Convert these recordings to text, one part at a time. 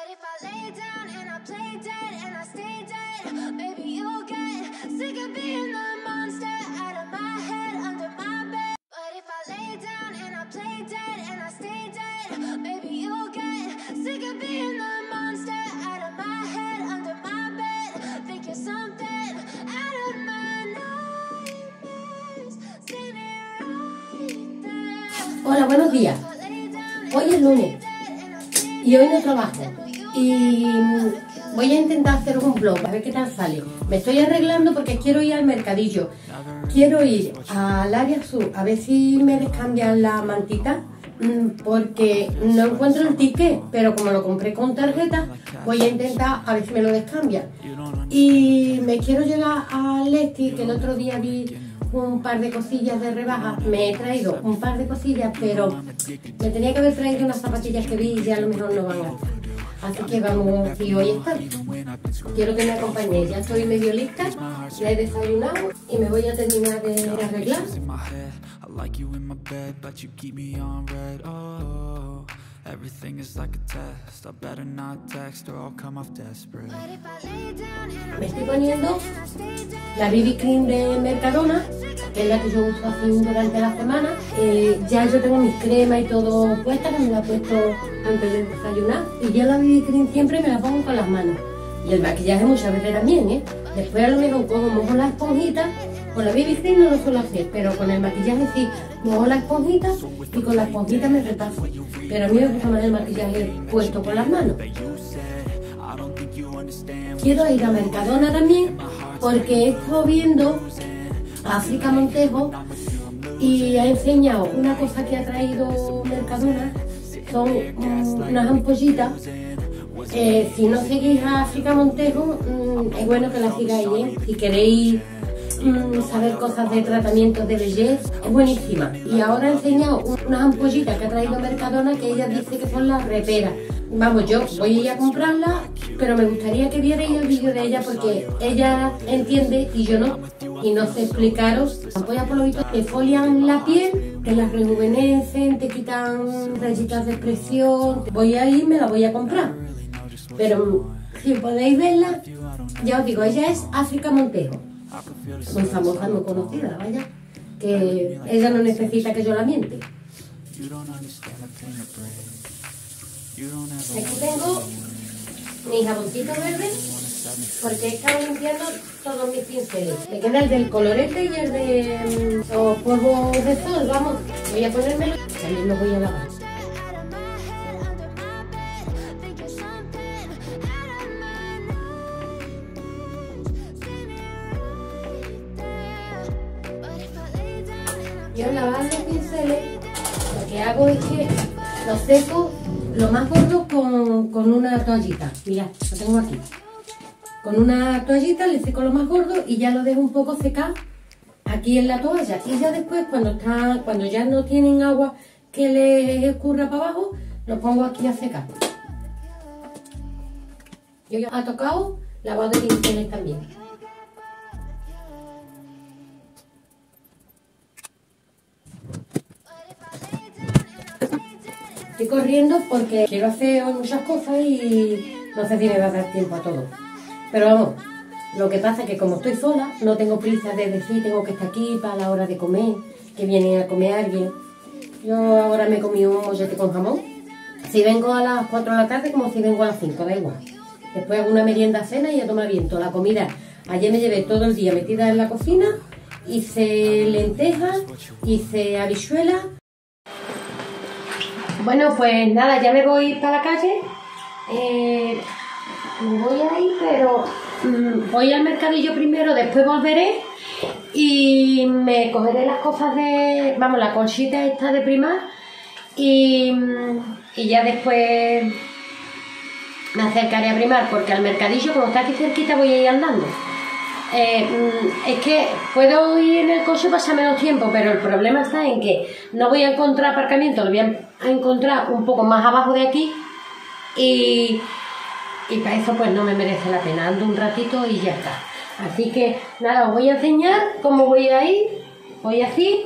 Hola, buenos días. Hoy es lunes y hoy no trabajo y voy a intentar hacer un vlog a ver qué tal sale. Me estoy arreglando porque quiero ir al mercadillo. Quiero ir al área sur a ver si me descambian la mantita porque no encuentro el ticket, pero como lo compré con tarjeta voy a intentar a ver si me lo descambian. Y me quiero llegar al Lesti, que el otro día vi un par de cosillas de rebaja. Me he traído un par de cosillas, pero me tenía que haber traído unas zapatillas que vi y ya a lo mejor no van a estar. Así que vamos, y hoy está. Quiero que me acompañéis, ya estoy medio lista, ya he desayunado y me voy a terminar de arreglar. Me estoy poniendo la BB Cream de Mercadona, que es la que yo uso así durante la semana. Ya yo tengo mis cremas y todo puestas, que me la he puesto antes de desayunar. Y ya la BB Cream siempre me la pongo con las manos. Y el maquillaje muchas veces también, ¿eh? Después a lo mejor cojo, mojo la esponjita. Con la BB Cream no lo suelo hacer, pero con el maquillaje sí, mojo la esponjita y con la esponjita me repaso. Pero a mí me gusta más el maquillaje puesto con las manos. Quiero ir a Mercadona también porque he estado viendo a África Montejo y ha enseñado una cosa que ha traído Mercadona. Son unas ampollitas. Si no seguís a África Montejo, es bueno que la sigáis, ¿eh? Si queréis saber cosas de tratamientos de belleza, es buenísima. Y ahora ha enseñado unas ampollitas que ha traído Mercadona, que ella dice que son las reperas. Vamos, yo voy a ir a comprarlas, pero me gustaría que vierais el vídeo de ella porque ella entiende y yo no. Y no sé explicaros. Ampollas por lo visto te folian la piel, te las rejuvenecen, te quitan rayitas de expresión. Voy a ir, me la voy a comprar. Pero si podéis verla, ya os digo, ella es África Montejo. Muy famosa, muy conocida, vaya. Que ella no necesita que yo la miente. Aquí tengo mi jaboncito verde porque he estado limpiando todos mis pinceles. Me queda el del colorete y el de los polvos de sol, vamos. Voy a ponérmelo y también lo voy a lavar. Yo al lavar los pinceles lo que hago es que los seco lo más gordo con una toallita. Mirad, lo tengo aquí. Con una toallita le seco lo más gordo y ya lo dejo un poco secar aquí en la toalla. Y ya después cuando ya no tienen agua que les escurra para abajo, lo pongo aquí a secar. Yo ya he tocado lavado de pinceles también. Estoy corriendo porque quiero hacer muchas cosas y no sé si me va a dar tiempo a todo. Pero vamos, lo que pasa es que como estoy sola, no tengo prisa de decir tengo que estar aquí para la hora de comer, que viene a comer alguien. Yo ahora me comí un mollete con jamón. Si vengo a las 4 de la tarde como si vengo a las 5, da igual. Después hago una merienda cena y a tomar viento. La comida, ayer me llevé todo el día metida en la cocina, hice lentejas, hice habichuelas. Bueno, pues nada, ya me voy para la calle. Me voy a ir, pero voy al mercadillo primero, después volveré y me cogeré las cosas de, vamos, la colchita esta de Primar y ya después me acercaré a Primar porque al mercadillo, como está aquí cerquita, voy a ir andando. Es que puedo ir en el coche y pasar menos tiempo, pero el problema está en que no voy a encontrar aparcamiento, lo voy a encontrar un poco más abajo de aquí y para eso pues no me merece la pena, ando un ratito y ya está. Así que nada, os voy a enseñar cómo voy a ir, voy así.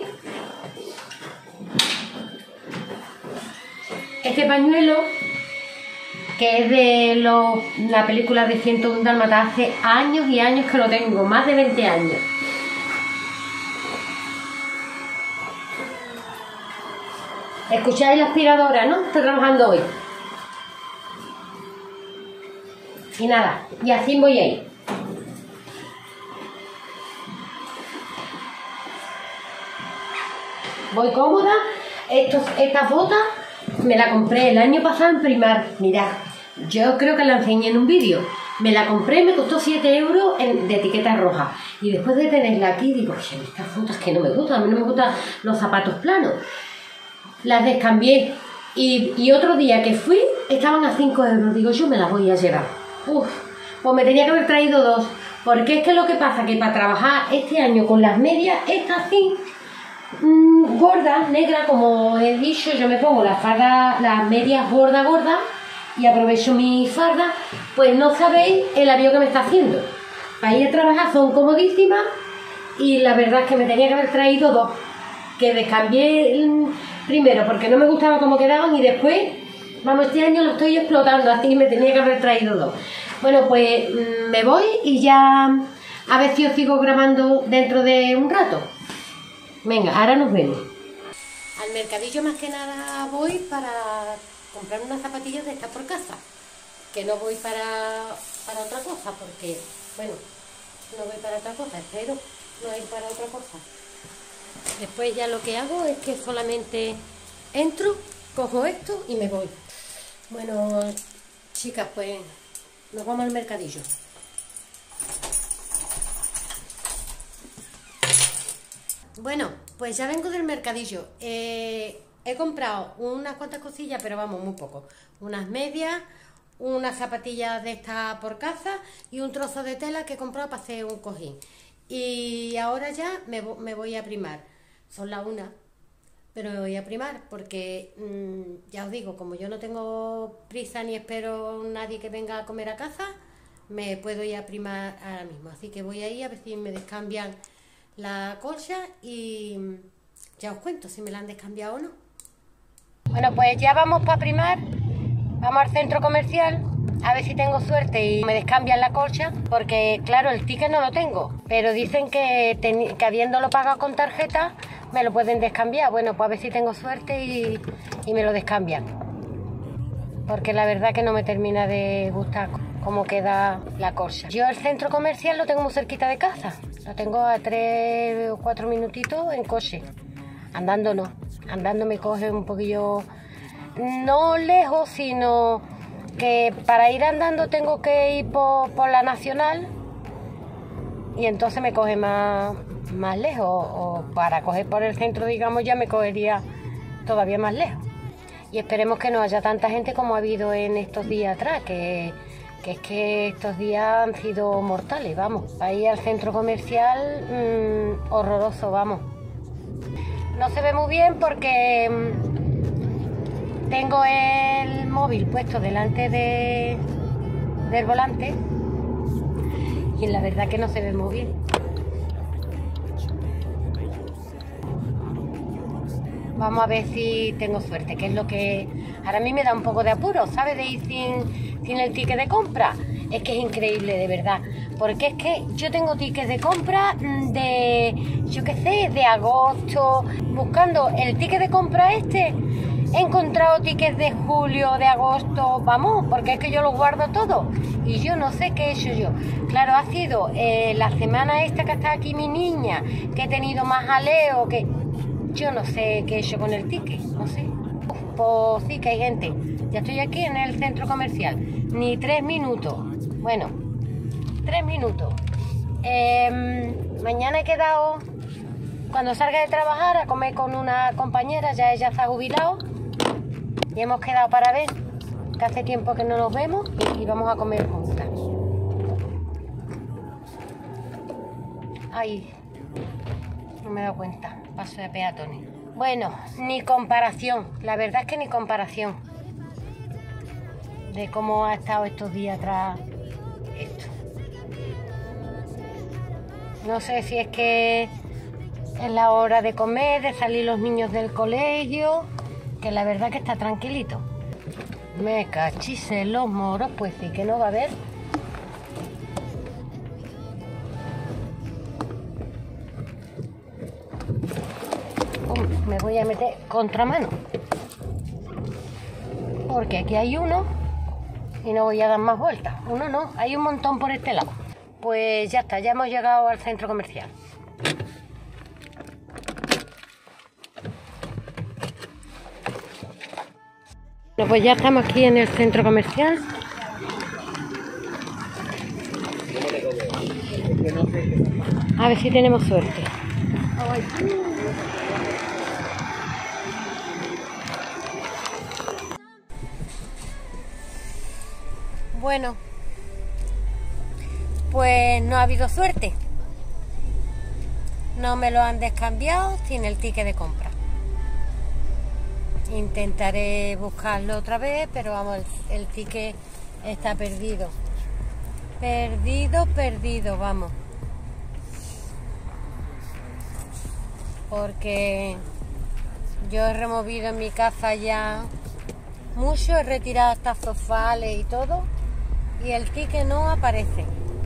Este pañuelo que es de la película de 101 Dálmatas. Hace años y años que lo tengo, más de 20 años. ¿Escucháis la aspiradora, no? Estoy trabajando hoy. Y nada, y así voy a ir. Voy cómoda. Estas botas me la compré el año pasado en Primar. Mirad, yo creo que la enseñé en un vídeo. Me la compré, me costó 7 euros de etiqueta roja. Y después de tenerla aquí, digo, oye, estas botas que no me gustan. A mí no me gustan los zapatos planos. Las descambié. Y otro día que fui, estaban a 5 euros. Digo, yo me las voy a llevar. Uf, pues me tenía que haber traído dos. Porque es que lo que pasa que para trabajar este año con las medias, estas así, gordas, negras, como he dicho, yo me pongo las medias gordas, y aprovecho mi farda. Pues no sabéis el avío que me está haciendo. Para ir a trabajar son comodísimas y la verdad es que me tenía que haber traído dos. Que descambié primero porque no me gustaba cómo quedaban y después, vamos, este año lo estoy explotando, así que me tenía que haber traído dos. Bueno, pues me voy y ya a ver si os sigo grabando dentro de un rato. Venga, ahora nos vemos. Al mercadillo más que nada voy para comprar unas zapatillas de estas por casa. Que no voy para otra cosa, porque, bueno, no voy para otra cosa, espero no ir para otra cosa. Después ya lo que hago es que solamente entro, cojo esto y me voy. Bueno, chicas, pues nos vamos al mercadillo. Bueno, pues ya vengo del mercadillo. He comprado unas cuantas cosillas, pero vamos, muy poco. Unas medias, unas zapatillas de estas por casa y un trozo de tela que he comprado para hacer un cojín. Y ahora ya me voy a primar. Son las 1, pero me voy a primar porque, ya os digo, como yo no tengo prisa ni espero nadie que venga a comer a casa, me puedo ir a primar ahora mismo. Así que voy a ir a ver si me descambian la colcha y ya os cuento si me la han descambiado o no. Bueno, pues ya vamos para primar, vamos al centro comercial, a ver si tengo suerte y me descambian la colcha, porque claro, el ticket no lo tengo, pero dicen que habiéndolo pagado con tarjeta, me lo pueden descambiar. Bueno, pues a ver si tengo suerte y me lo descambian, porque la verdad que no me termina de gustar cómo queda la colcha. Yo el centro comercial lo tengo muy cerquita de casa, lo tengo a 3 o 4 minutitos en coche. Andando no, andando me coge un poquillo, no lejos, sino que para ir andando tengo que ir por la Nacional y entonces me coge más lejos, o para coger por el centro, digamos, ya me cogería todavía más lejos. Y esperemos que no haya tanta gente como ha habido en estos días atrás, que es que estos días han sido mortales, vamos. Para ir al centro comercial, horroroso, vamos. No se ve muy bien porque tengo el móvil puesto delante del volante y la verdad que no se ve muy bien. Vamos a ver si tengo suerte, que es lo que ahora a mí me da un poco de apuro, ¿sabes? De ir sin el ticket de compra. Es que es increíble, de verdad. Porque es que yo tengo tickets de compra de, yo qué sé, de agosto. Buscando el ticket de compra he encontrado tickets de julio, de agosto, vamos, porque es que yo lo guardo todo. Y yo no sé qué he hecho yo. Claro, ha sido la semana esta que está aquí mi niña, que he tenido más jaleo, que yo no sé qué he hecho con el ticket, no sé. Pues sí que hay gente. Ya estoy aquí en el centro comercial. Ni 3 minutos. Bueno, 3 minutos. Mañana he quedado, cuando salga de trabajar, a comer con una compañera. Ya ella se ha jubilado. Y hemos quedado para ver, que hace tiempo que no nos vemos, y vamos a comer juntas. Ay, no me he dado cuenta. Paso de peatones. Bueno, ni comparación. La verdad es que ni comparación de cómo ha estado estos días atrás esto. No sé si es que es la hora de comer, de salir los niños del colegio, que la verdad que está tranquilito. Me cachis en los moros, pues sí que no va a haber. Me voy a meter contramano. Porque aquí hay uno y no voy a dar más vueltas. Uno no, hay un montón por este lado. Pues ya está, ya hemos llegado al centro comercial. Bueno, pues ya estamos aquí en el centro comercial. A ver si tenemos suerte. Bueno, pues no ha habido suerte. No me lo han descambiado sin el ticket de compra. Intentaré buscarlo otra vez, pero vamos, el ticket está perdido. Perdido, vamos. Porque yo he removido en mi casa ya mucho, he retirado hasta sofales y todo, y el ticket no aparece.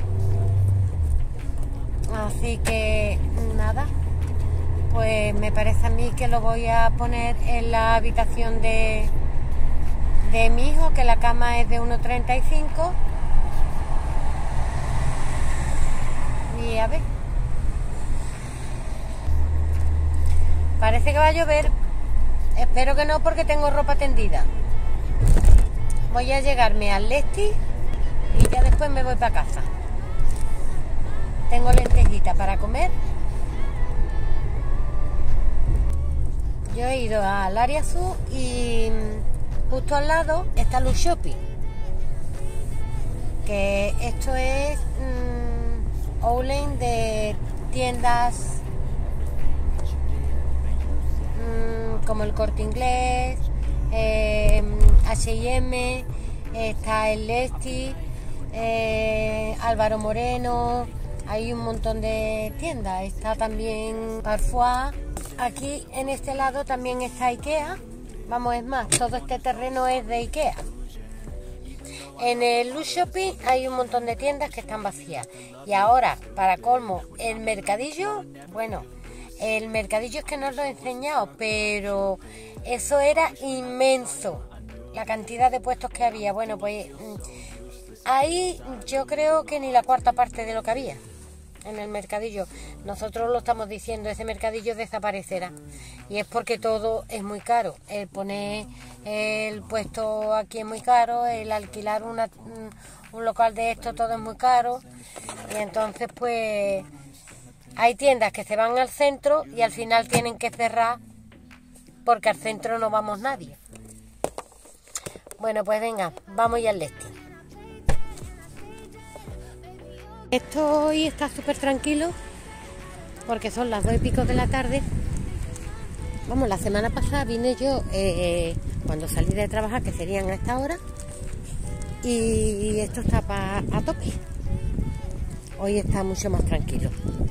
Así que nada, pues me parece a mí que lo voy a poner en la habitación de mi hijo, que la cama es de 1,35. Y a ver, parece que va a llover. Espero que no, porque tengo ropa tendida. Voy a llegarme al Lesti y ya después me voy para casa. Tengo lentejitas para comer. Yo he ido al área azul y justo al lado está Lux Shopping, que esto es outlet de tiendas como el Corte Inglés, H&M, está el Lesti, Álvaro Moreno. Hay un montón de tiendas. Está también Parfois. Aquí en este lado también está Ikea. Vamos, es más, todo este terreno es de Ikea. En el Lux Shopping hay un montón de tiendas que están vacías. Y ahora, para colmo, el mercadillo, bueno, el mercadillo es que no os lo he enseñado, pero eso era inmenso, la cantidad de puestos que había. Bueno, pues ahí yo creo que ni la cuarta parte de lo que había en el mercadillo. Nosotros lo estamos diciendo, ese mercadillo desaparecerá. Y es porque todo es muy caro. El poner el puesto aquí es muy caro, el alquilar un local de esto, todo es muy caro. Y entonces pues hay tiendas que se van al centro y al final tienen que cerrar porque al centro no vamos nadie. Bueno, pues venga, vamos ya al Lesti. Esto hoy está súper tranquilo porque son las 2:15 de la tarde. Vamos, la semana pasada vine yo cuando salí de trabajar, que serían a esta hora, y esto está a tope. Hoy está mucho más tranquilo.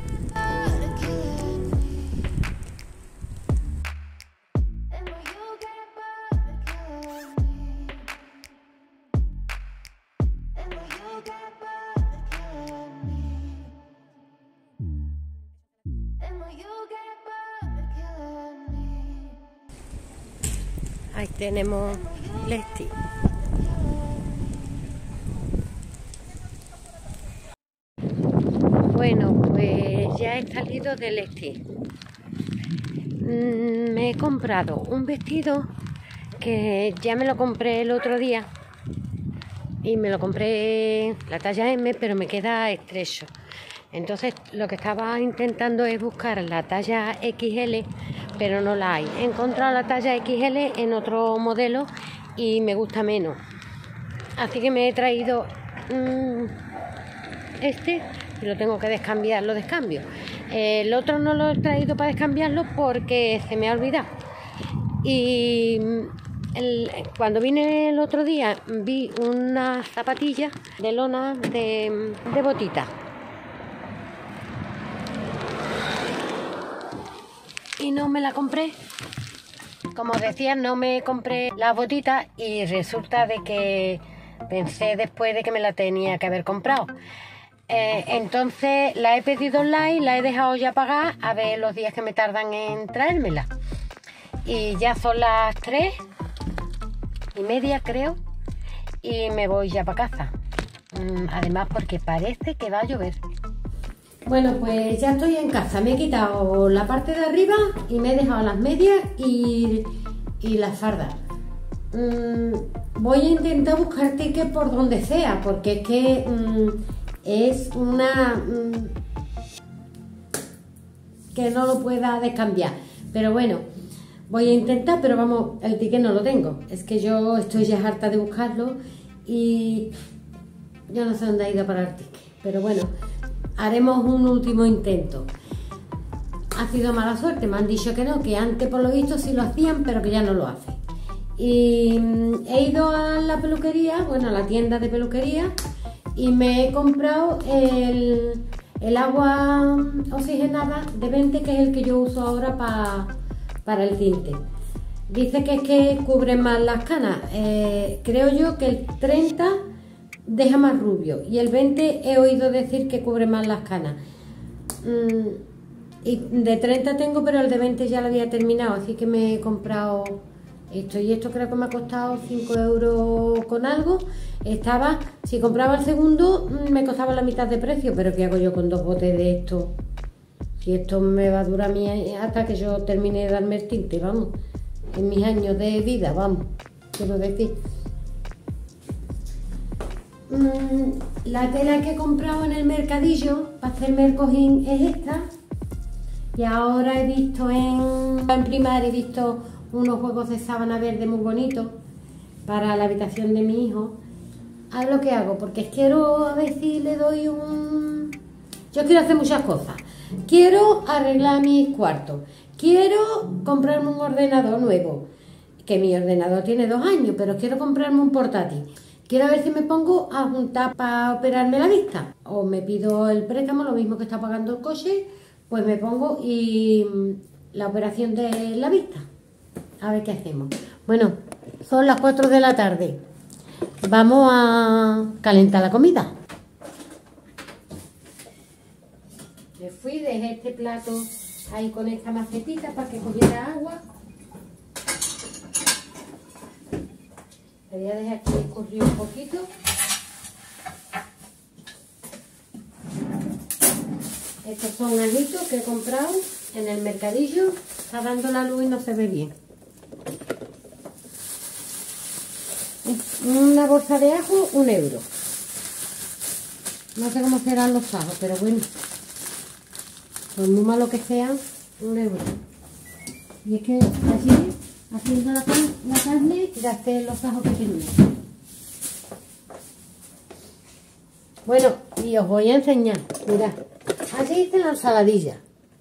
Ahí tenemos Lesti. Bueno, pues ya he salido de Lesti. Me he comprado un vestido que ya me lo compré el otro día y me lo compré la talla M, pero me queda estrecho. Entonces lo que estaba intentando es buscar la talla XL, pero no la hay. He encontrado la talla XL en otro modelo y me gusta menos. Así que me he traído este y lo tengo que descambiar, lo descambio. El otro no lo he traído para descambiarlo porque se me ha olvidado. Y cuando vine el otro día vi unas zapatillas de lona de botita. Y no me la compré Como os decía, no me compré las botitas y resulta de que pensé después de que me la tenía que haber comprado. Entonces la he pedido online, la he dejado ya pagar, a ver los días que me tardan en traérmela. Y ya son las 3:30, creo, y me voy ya para casa. Además porque parece que va a llover. Bueno, pues ya estoy en casa. Me he quitado la parte de arriba y me he dejado las medias y las fardas. Voy a intentar buscar tickets por donde sea, porque es que es una que no lo pueda descambiar. Pero bueno, voy a intentar, pero vamos, el ticket no lo tengo. Es que yo estoy ya harta de buscarlo y yo no sé dónde ha ido para el ticket. Pero bueno, haremos un último intento. Ha sido mala suerte, me han dicho que no, que antes por lo visto sí lo hacían, pero que ya no lo hacen. Y he ido a la peluquería, bueno, a la tienda de peluquería, y me he comprado el agua oxigenada de 20, que es el que yo uso ahora para el tinte. Dice que es que cubre más las canas. Creo yo que el 30 deja más rubio y el 20 he oído decir que cubre más las canas. Y de 30 tengo, pero el de 20 ya lo había terminado, así que me he comprado esto. Y esto creo que me ha costado 5 euros con algo. Si compraba el segundo me costaba la mitad de precio, pero ¿qué hago yo con 2 botes de esto? Si esto me va a durar a mí hasta que yo termine de darme el tinte, vamos, en mis años de vida, vamos, quiero decir. La tela que he comprado en el mercadillo para hacerme el cojín es esta. Y ahora he visto en Primark, he visto unos juegos de sábana verde muy bonitos para la habitación de mi hijo. A ver lo que hago, porque quiero a ver si le doy un... Yo quiero hacer muchas cosas. Quiero arreglar mis cuartos. Quiero comprarme un ordenador nuevo, que mi ordenador tiene 2 años, pero quiero comprarme un portátil. Quiero ver si me pongo a juntar para operarme la vista. O me pido el préstamo, lo mismo que está pagando el coche, pues me pongo y la operación de la vista. A ver qué hacemos. Bueno, son las 4 de la tarde. Vamos a calentar la comida. Me fui, dejé este plato ahí con esta macetita para que cogiera agua. Le voy a dejar que escurrir un poquito. Estos son ajitos que he comprado en el mercadillo. Está dando la luz y no se ve bien. Una bolsa de ajo, 1 euro. No sé cómo serán los ajos, pero bueno, por muy malo que sean, 1 euro. Y es que así, haciendo la carne, gasté los ajos que tenía. Bueno, y os voy a enseñar. Mirad, así hice la ensaladilla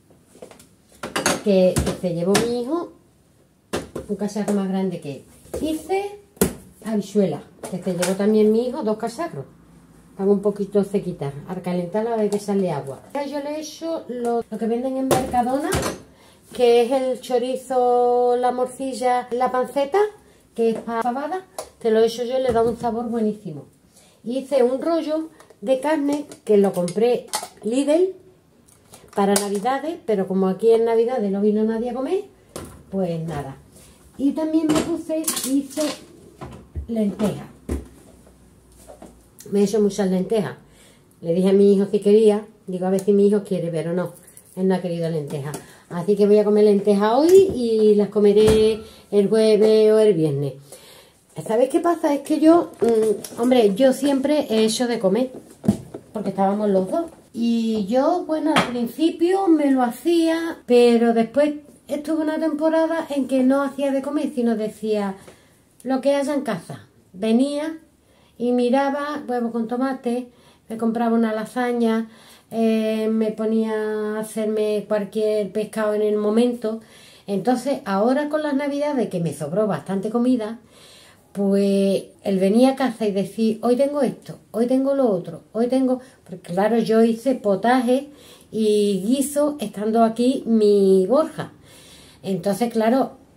que se llevó mi hijo, un cacharro más grande que hice habichuelas, que se llevó también mi hijo, 2 cacharros. Están un poquito sequitas. Al calentarla hay que echarle agua. Yo le he hecho lo que venden en Mercadona, que es el chorizo, la morcilla, la panceta, que es pavada. Te lo he hecho yo y le da un sabor buenísimo. Hice un rollo de carne que lo compré Lidl para Navidades, pero como aquí en Navidades no vino nadie a comer, pues nada. Y también hice lentejas. Me he hecho muchas lentejas. Le dije a mi hijo si quería, digo a ver si mi hijo quiere, pero no, él no ha querido lentejas. Así que voy a comer lentejas hoy y las comeré el jueves o el viernes. ¿Sabéis qué pasa? Es que yo, hombre, yo siempre he hecho de comer, porque estábamos los dos. Y yo, bueno, al principio me lo hacía, pero después estuve una temporada en que no hacía de comer, sino decía lo que haya en casa. Venía y miraba huevos con tomate, me compraba una lasaña, me ponía a hacerme cualquier pescado en el momento. Entonces, ahora con las navidades, que me sobró bastante comida, pues él venía a casa y decía, hoy tengo esto, hoy tengo lo otro, hoy tengo... Porque claro, yo hice potaje y guiso estando aquí mi Borja. Entonces, claro,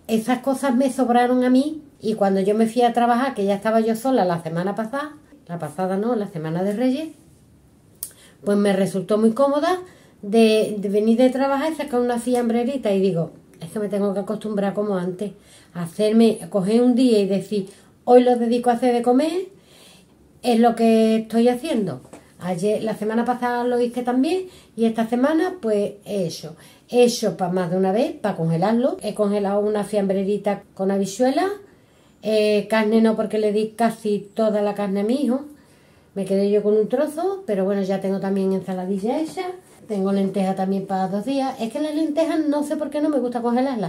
esas cosas me sobraron a mí y cuando yo me fui a trabajar, que ya estaba yo sola la semana pasada, la semana de Reyes, pues me resultó muy cómoda de venir de trabajar y sacar una fiambrerita y digo, es que me tengo que acostumbrar como antes, coger un día y decir, hoy lo dedico a hacer de comer, es lo que estoy haciendo. Ayer, la semana pasada lo hice también y esta semana pues he hecho para más de una vez, para congelarlo. He congelado una fiambrerita con habichuelas, carne no porque le di casi toda la carne a mi hijo, me quedé yo con un trozo, pero bueno, ya tengo también ensaladilla hecha, tengo lentejas también para 2 días. Es que las lentejas no sé por qué no me gusta congelarlas.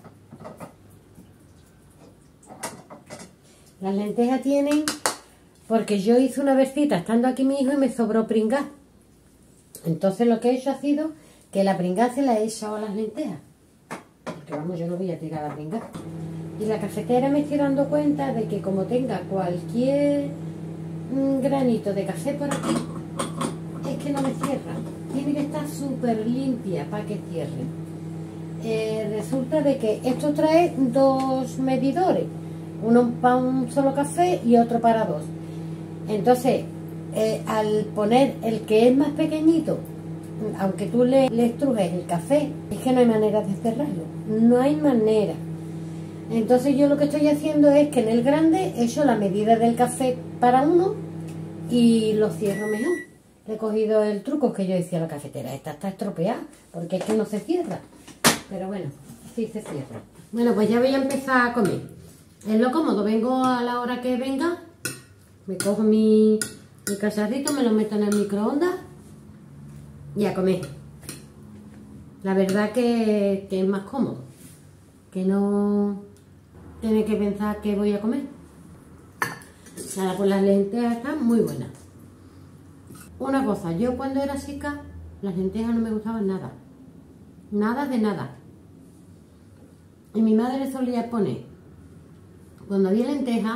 Las lentejas tienen... Porque yo hice una versita estando aquí mi hijo y me sobró pringá. Entonces lo que he hecho ha sido que la pringá se la he echado a las lentejas. Porque vamos, yo no voy a tirar la pringá. Y la cafetera me estoy dando cuenta de que como tenga cualquier granito de café por aquí, es que no me cierra. Tiene que estar súper limpia para que cierre. Resulta de que esto trae 2 medidores. Uno para un solo café y otro para 2. Entonces, al poner el que es más pequeñito, aunque tú le estrujes el café, es que no hay manera de cerrarlo. No hay manera. Entonces yo lo que estoy haciendo es que en el grande he hecho la medida del café para uno y lo cierro mejor. He cogido el truco que yo decía a la cafetera. Esta está estropeada porque es que no se cierra. Pero bueno, sí se cierra. Bueno, pues ya voy a empezar a comer. Es lo cómodo. Vengo a la hora que venga. Me cojo mi cacharrito, me lo meto en el microondas y a comer. La verdad que es más cómodo, que no tiene que pensar que voy a comer. Nada, pues las lentejas están muy buenas. Una cosa, yo cuando era chica, las lentejas no me gustaban nada. Nada de nada. Y mi madre solía poner, cuando había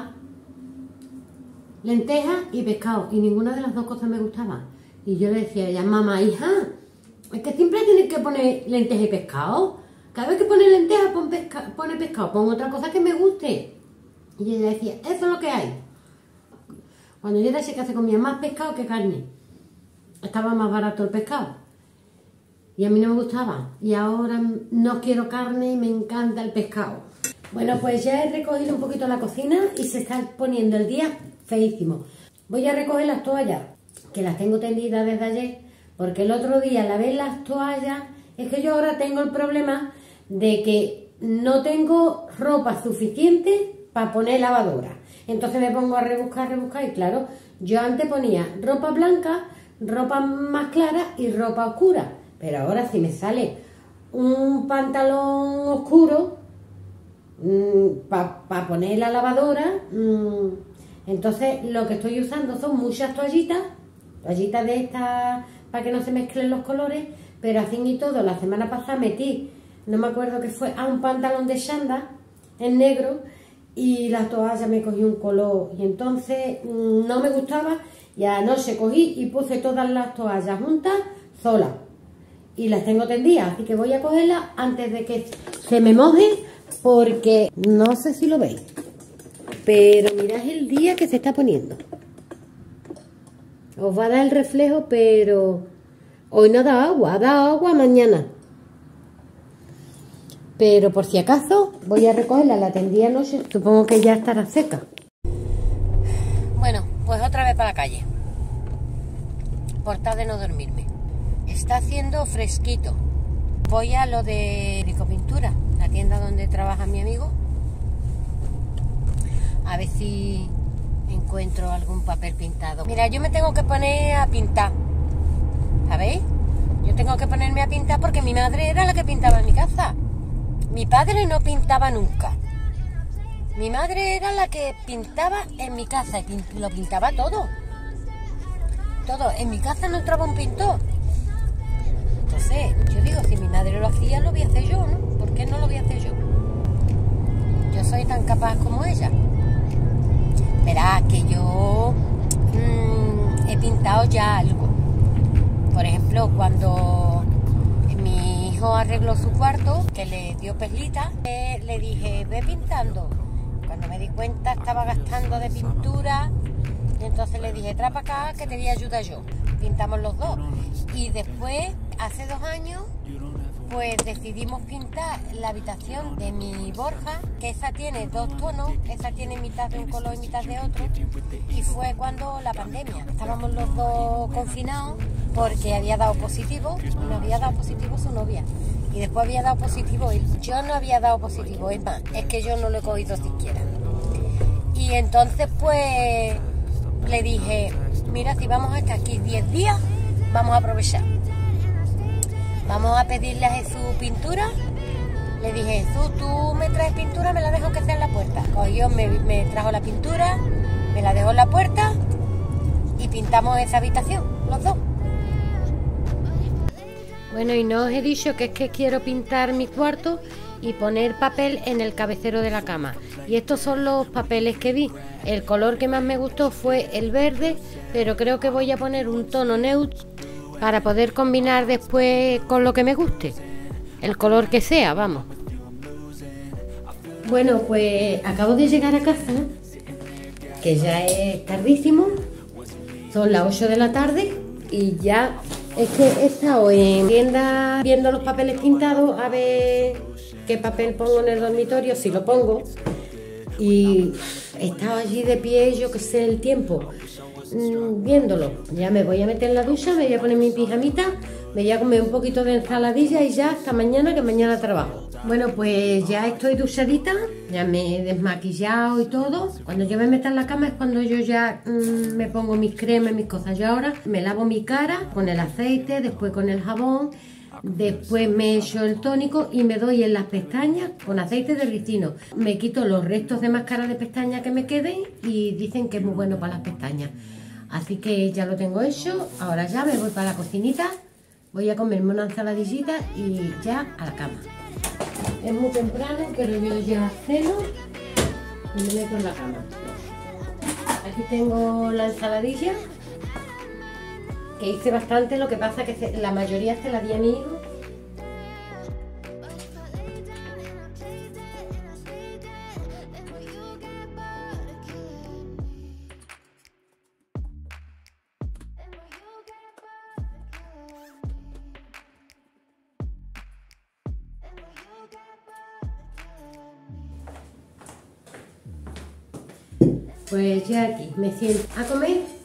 lentejas y pescado, y ninguna de las dos cosas me gustaba. Y yo le decía a ella, mamá, hija, es que siempre tienes que poner lentejas y pescado. Cada vez que pone lentejas, pone pescado, pon otra cosa que me guste. Y ella decía, eso es lo que hay. Cuando yo era chica se comía más pescado que carne. Estaba más barato el pescado. Y a mí no me gustaba. Y ahora no quiero carne y me encanta el pescado. Bueno, pues ya he recogido un poquito la cocina y se está poniendo el día feísimo. Voy a recoger las toallas, que las tengo tendidas desde ayer, porque el otro día lavé las toallas. Es que yo ahora tengo el problema de que no tengo ropa suficiente para poner lavadora. Entonces me pongo a rebuscar y claro, yo antes ponía ropa blanca, ropa más clara y ropa oscura. Pero ahora si me sale un pantalón oscuro para poner la lavadora, entonces lo que estoy usando son muchas toallitas de estas para que no se mezclen los colores, pero así y todo, la semana pasada metí, no me acuerdo qué fue, un pantalón de chándal en negro y la toalla me cogió un color y entonces no me gustaba y anoche cogí y puse todas las toallas juntas solas y las tengo tendidas, así que voy a cogerlas antes de que se me moje porque no sé si lo veis. Pero mirad el día que se está poniendo. Os va a dar el reflejo, pero hoy no da agua, ha dado agua mañana. Pero por si acaso voy a recogerla, la tendí anoche, supongo que ya estará seca. Bueno, pues otra vez para la calle. Por tal de no dormirme. Está haciendo fresquito. Voy a lo de Ricopintura, la tienda donde trabaja mi amigo. A ver si encuentro algún papel pintado. Mira, yo me tengo que poner a pintar. ¿Sabéis? Yo tengo que ponerme a pintar porque mi madre era la que pintaba en mi casa. Mi padre no pintaba nunca. Mi madre era la que pintaba en mi casa y lo pintaba todo. Todo. En mi casa no entraba un pintor. Entonces, yo digo, si mi madre lo hacía, lo voy a hacer yo, ¿no? ¿Por qué no lo voy a hacer yo? Yo soy tan capaz como ella. Verá que yo he pintado ya algo. Por ejemplo, cuando mi hijo arregló su cuarto, que le dio perlita. Le dije, ve pintando. Cuando me di cuenta estaba gastando de pintura, y entonces le dije, trae para acá que te voy a ayudar yo. Pintamos los dos. Y después, hace 2 años, pues decidimos pintar la habitación de mi Borja, que esa tiene 2 tonos, esa tiene mitad de un color y mitad de otro, y fue cuando la pandemia. Estábamos los dos confinados porque había dado positivo, y nos había dado positivo su novia, y después había dado positivo él. Yo no había dado positivo, es más, es que yo no lo he cogido siquiera. Y entonces pues le dije, mira, si vamos a estar aquí 10 días, vamos a aprovechar. Vamos a pedirle a Jesús pintura. Le dije, Jesús, tú me traes pintura, me la dejo que sea en la puerta. Cogió, me trajo la pintura, me la dejó en la puerta y pintamos esa habitación, los dos. Bueno, y no os he dicho que es que quiero pintar mi cuarto y poner papel en el cabecero de la cama. Y estos son los papeles que vi. El color que más me gustó fue el verde, pero creo que voy a poner un tono neutro para poder combinar después con lo que me guste, el color que sea, vamos. Bueno, pues acabo de llegar a casa, que ya es tardísimo, son las 8 de la tarde y ya es que he estado en tienda viendo los papeles pintados a ver qué papel pongo en el dormitorio, si lo pongo, y he estado allí de pie, yo que sé el tiempo, viéndolo. Ya me voy a meter en la ducha, me voy a poner mi pijamita, me voy a comer un poquito de ensaladilla y ya hasta mañana, que mañana trabajo. Bueno, pues ya estoy duchadita, ya me he desmaquillado y todo. Cuando yo me meta en la cama es cuando yo ya me pongo mis cremas, mis cosas. Yo ahora me lavo mi cara con el aceite, después con el jabón, después me echo el tónico y me doy en las pestañas con aceite de ricino. Me quito los restos de máscara de pestaña que me queden y dicen que es muy bueno para las pestañas. Así que ya lo tengo hecho. Ahora ya me voy para la cocinita, voy a comerme una ensaladillita y ya a la cama. Es muy temprano, pero yo ya ceno y me meto en la cama. Aquí tengo la ensaladilla, que hice bastante, lo que pasa que la mayoría se la di a mi hijo. Pues ya aquí me siento a comer.